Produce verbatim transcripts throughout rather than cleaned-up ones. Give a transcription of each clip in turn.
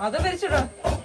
അത് വരിച്ചിടോ.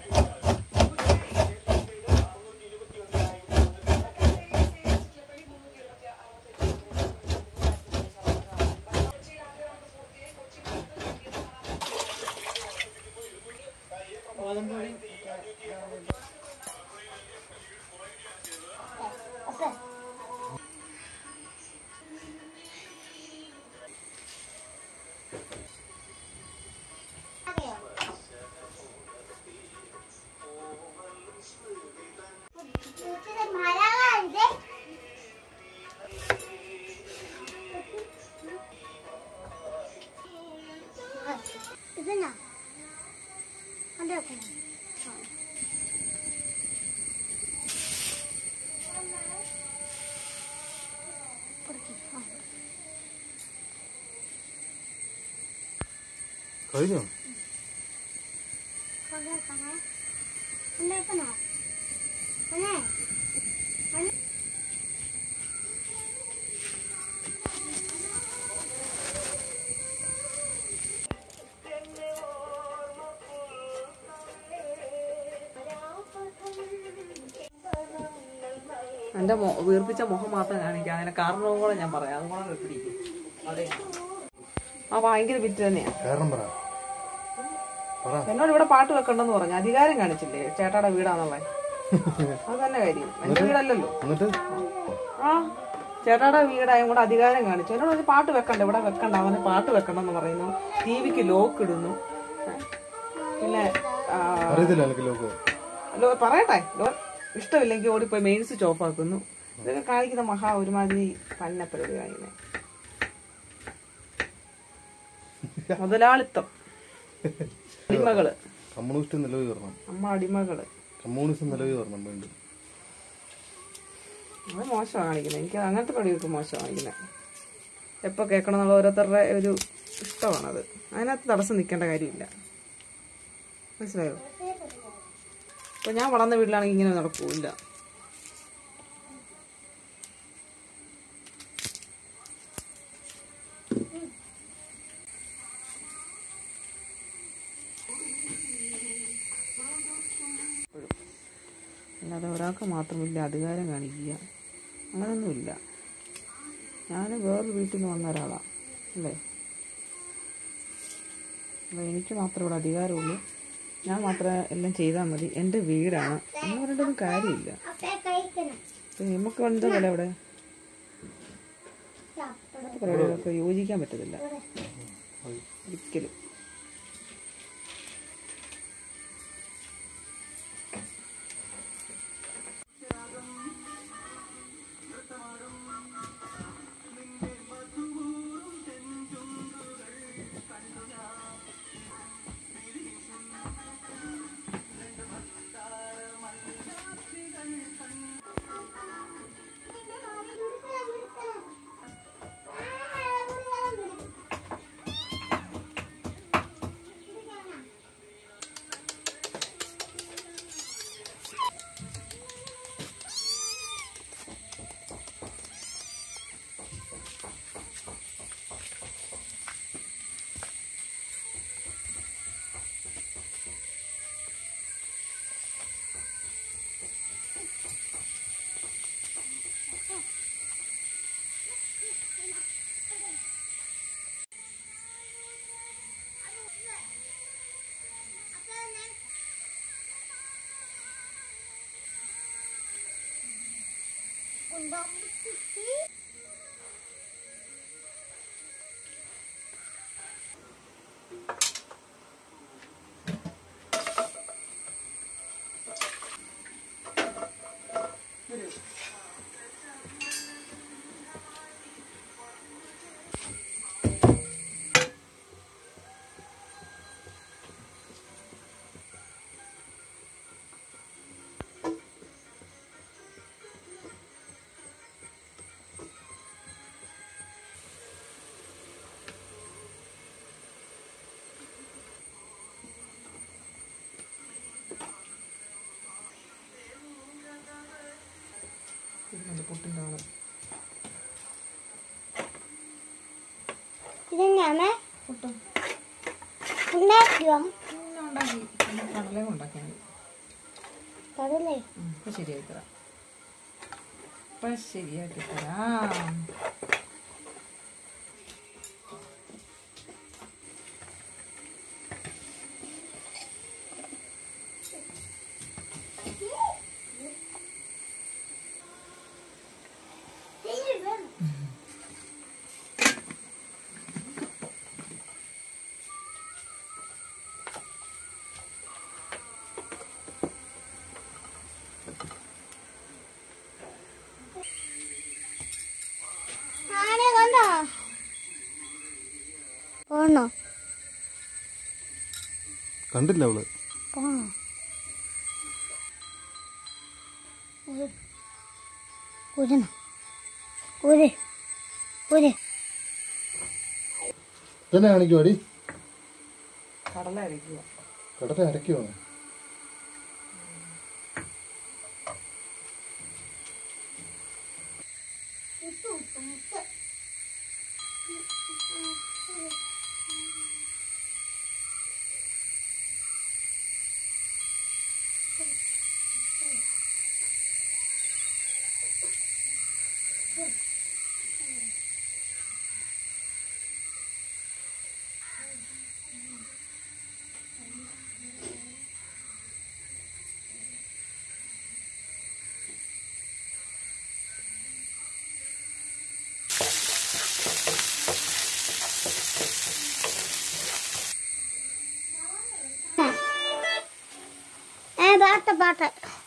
കഴിഞ്ഞോ? എന്റെ വീർപ്പിച്ച മുഖം മാത്രം കാണിക്കാം. അങ്ങനെ കാരണവും കൂടെ ഞാൻ പറയാം. അതും കൂടെ പിടിക്കും. അതെ, ആ ഭയങ്കര വിറ്റ് തന്നെയാ. എന്നോട് ഇവിടെ പാട്ട് വെക്കണ്ടെന്ന് പറഞ്ഞു. അധികാരം കാണിച്ചില്ലേ ചേട്ടാടെ വീടാന്നുള്ളത്. അത് തന്നെ കാര്യം. എന്റെ വീടല്ലല്ലോ. ആ ചേട്ടാടെ വീടായും കൂടെ അധികാരം കാണിച്ചു. എന്നോട് ഒരു പാട്ട് വെക്കണ്ട, ഇവിടെ വെക്കണ്ട, അവന് പാട്ട് വെക്കണ്ടെന്ന് പറയുന്നു. ടി വിക്ക് ലോക്ക് ഇടുന്നു. പിന്നെ പറയട്ടെ, ഇഷ്ടമില്ലെങ്കിൽ ഓടിപ്പോയി മെയിൻ സ്വിച്ച് ഓഫ് ആക്കുന്നു. ഇതൊക്കെ കാണിക്കുന്ന മഹാ ഒരുമാതിരി പന്ന പരിപാടി. മുതലാളിത്തം, അടിമകള്, കമ്മ്യൂണിസ്റ്റ് നിലവിൽ വരണം. അമ്മ അടിമകള്, കമ്മ്യൂണിസ്റ്റ് നിലവിൽ വരണം വീണ്ടും. അത് മോശമാണ് കാണിക്കുന്നത്. എനിക്ക് അങ്ങനത്തെ പടിയൊക്കെ മോശമാണ് കാണിക്കുന്നത്. എപ്പോൾ കേൾക്കണം എന്നുള്ള ഓരോരുത്തരുടെ ഒരു ഇഷ്ടമാണത്. അതിനകത്ത് തടസ്സം നിൽക്കേണ്ട കാര്യമില്ല. മനസ്സിലായോ? ഇപ്പൊ ഞാൻ വളർന്ന വീട്ടിലാണെങ്കിൽ ഇങ്ങനെ നടക്കൂല. അല്ലാതെ ഒരാൾക്ക് മാത്രമില്ല അധികാരം കാണിക്കുക, അങ്ങനെയൊന്നുമില്ല. ഞാൻ വേറൊരു വീട്ടിൽ നിന്ന് വന്ന ഒരാളാണ് അല്ലേ. അപ്പോൾ എനിക്ക് മാത്രമേ ഇവിടെ അധികാരമുള്ളൂ. ഞാൻ മാത്രമേ എല്ലാം ചെയ്താൽ മതി. എൻ്റെ വീടാണ് എന്ന് പറഞ്ഞിട്ടൊന്നും കാര്യമില്ല. നമുക്ക് എന്താ പോലെ അവിടെ പരിപാടികളൊക്കെ യോജിക്കാൻ പറ്റത്തില്ല ഒരിക്കലും. ഇതെന്നാണ് ഉണ്ടാക്കിയോ? ഉണ്ടാക്കി കടലയും ഉണ്ടാക്കി കടലേ ഇപ്പൊ ശരിയാക്കി തരാം ഇപ്പൊ ശരിയാക്കി തരാം. പോണോ കണ്ടില്ല അവള്. പോണോ ഊരണം ഊര് ഊര് തന്നെ കാണിക്കുവാ അടി. കടല അരയ്ക്കുക. കടല അരയ്ക്കുവാണ്. പാട്ട് പാട്ട്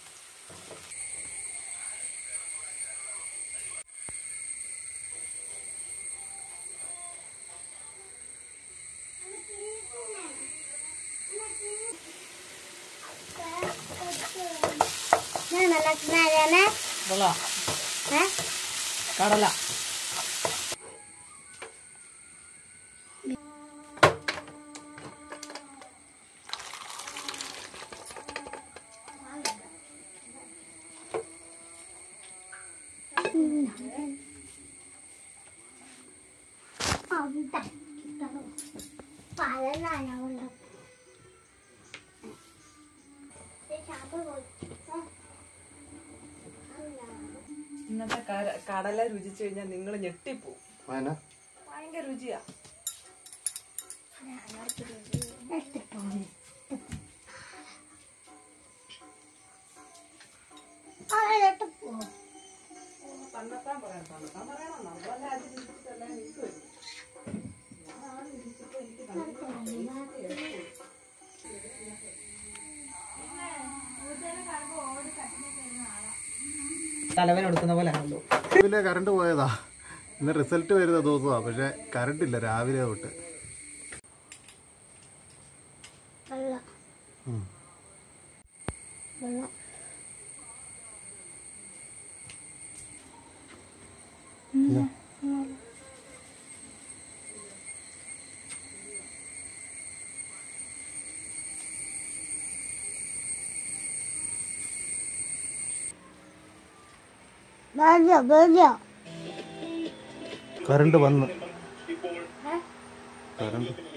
കടല ഇന്നത്തെ കടല രുചിച്ചു കഴിഞ്ഞാൽ നിങ്ങൾ ഞെട്ടിപ്പോ. ഭയങ്കര രുചിയാ. തന്നെത്താൻ പറയാം തന്നെത്താൻ പറയണം. നമ്മളല്ല അത് രുചിച്ചിട്ടല്ല എനിക്ക് വരും. ഞാനാണ് രുചിച്ചിട്ട് എനിക്ക് തലവൻ എടുക്കുന്ന പോലെ ആണല്ലോ. രാവിലെ കറണ്ട് പോയതാ. ഇന്ന് റിസൾട്ട് വരുന്ന ദിവസമാ, പക്ഷെ കറണ്ട് ഇല്ല രാവിലെ തൊട്ട്. കറണ്ട് വന്ന് കറണ്ട്